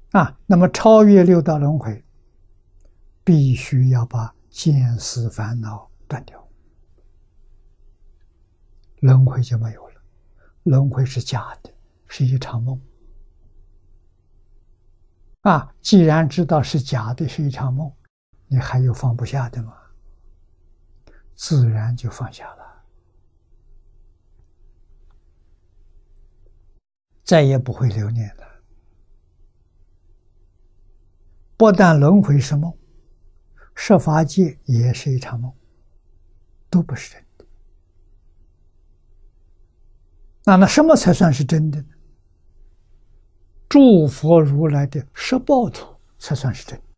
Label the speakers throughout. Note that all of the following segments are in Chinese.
Speaker 1: 那么超越六道轮回，必须要把见思烦恼断掉，轮回就没有了。轮回是假的，是一场梦。既然知道是假的，是一场梦，你还有放不下的吗？自然就放下了，再也不会留念了。不但轮回是梦，十法界也是一场梦，都不是真的。那什么才算是真的呢？诸佛如来的十报图才算是真的，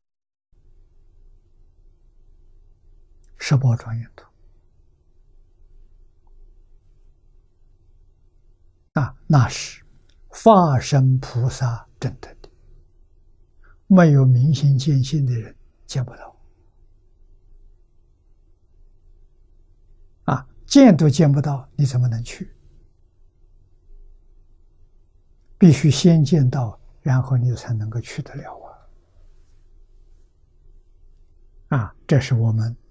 Speaker 1: 十报庄严图那是法身菩萨证得的，没有明心见性的人见不到。见都见不到，你怎么能去？必须先见到，然后你才能够去得了这是我们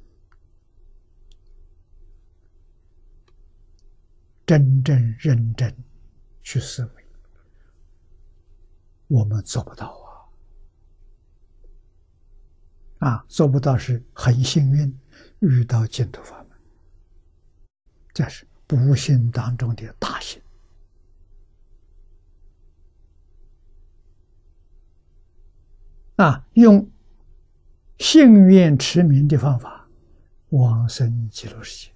Speaker 1: 真正认真去思维，我们做不到做不到是很幸运遇到净土法门，这是不幸当中的大幸。用信愿持名的方法往生极乐世界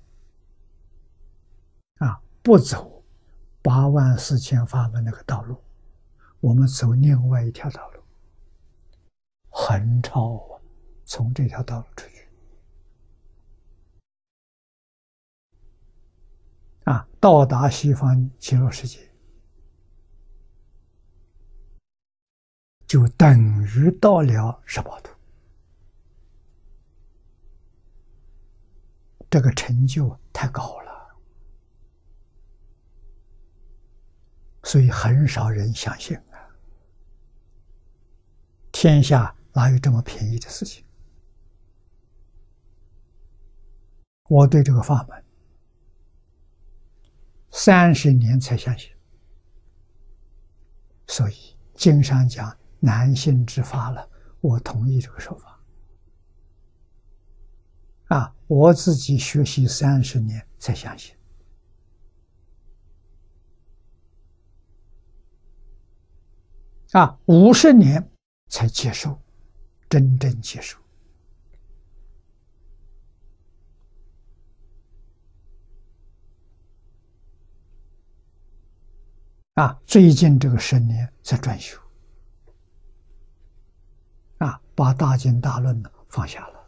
Speaker 1: 不走84000法门那个道路，我们走另外一条道路，横超从这条道路出去到达西方极乐世界，就等于到了十报图。这个成就太高了，所以很少人相信天下哪有这么便宜的事情？我对这个法门30年才相信，所以经上讲难信之法了，我同意这个说法。我自己学习30年才相信。50年才接受，真正接受。最近这个10年才专修。把大经大论放下了。